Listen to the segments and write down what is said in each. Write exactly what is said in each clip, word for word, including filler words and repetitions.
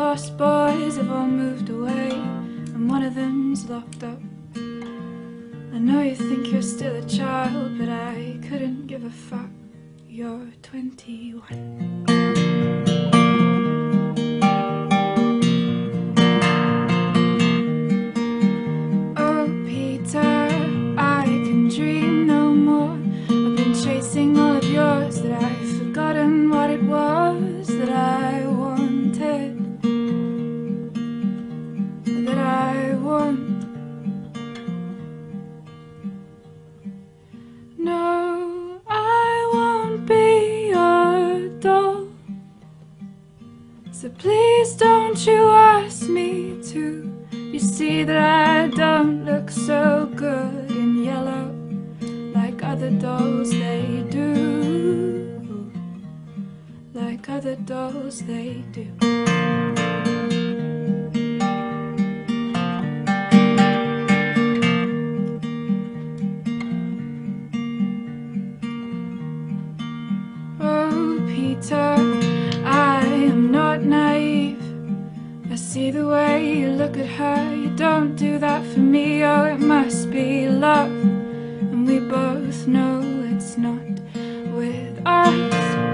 lost boys have all moved away, and one of them's locked up. I know you think you're still a child, but I couldn't give a fuck. You're twenty-one. Oh, Peter, I can dream no more. I've been chasing all of yours, that I've forgotten what it was that I wanted, that I want. No, I won't be your doll, so please don't you ask me to. You see that I don't look so good in yellow like other dolls they do, like other dolls they do. Oh, Peter, I am not naive. I see the way you look at her. You don't do that for me. Oh, it must be love, and we both know it's not with us.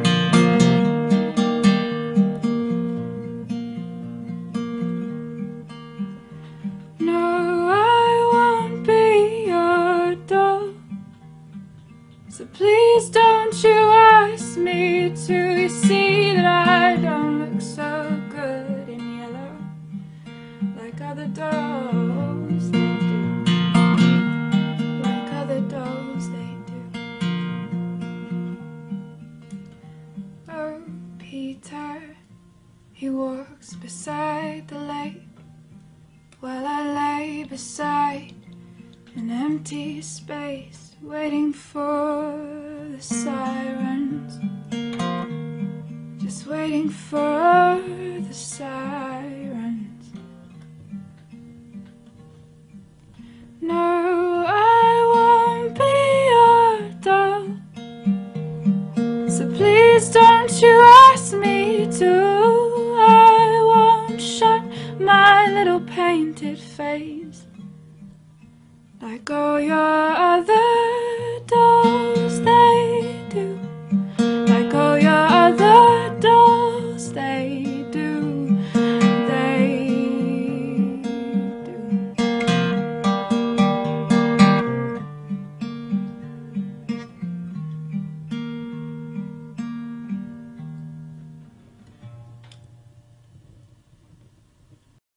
No, I won't be your doll, so please don't you ask me to. You see that I don't look so good in yellow like other dolls they do, like other dolls they do. Oh, Peter, he walks beside the lake while I lay beside an empty space, waiting for the sirens, just waiting for the sirens. No, I won't be your doll, so please don't you ask me to. I won't shut my little painted face like all your other dolls.